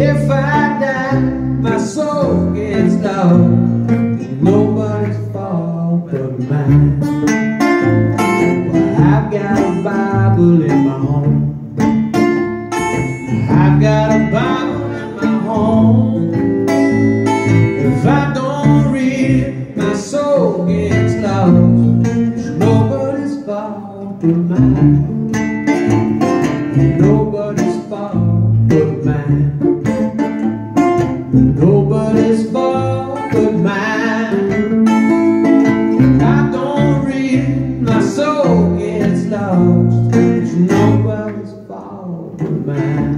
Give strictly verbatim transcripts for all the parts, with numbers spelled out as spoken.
If I die, my soul gets lost. Nobody's fault but mine. Well, I've got a Bible in my home. I've got a Bible in my home. If I don't read it, my soul gets lost. It's nobody's fault but mine. Nobody's fault but mine. Nobody's fault but mine. I don't read it, my soul gets lost. It's nobody's fault but mine.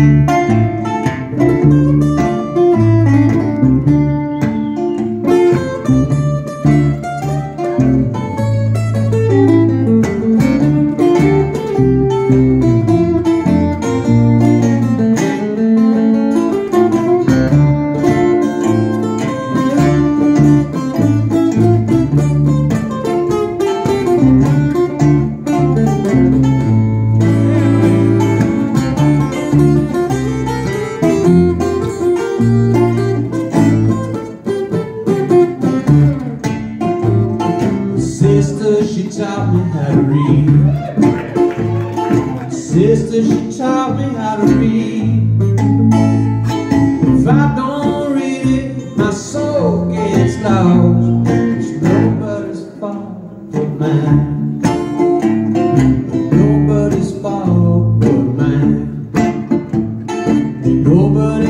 Sister, she taught me how to read. Sister, she taught me how to read. If I don't read it, my soul gets lost. It's nobody's fault but mine. Nobody's fault but mine. Nobody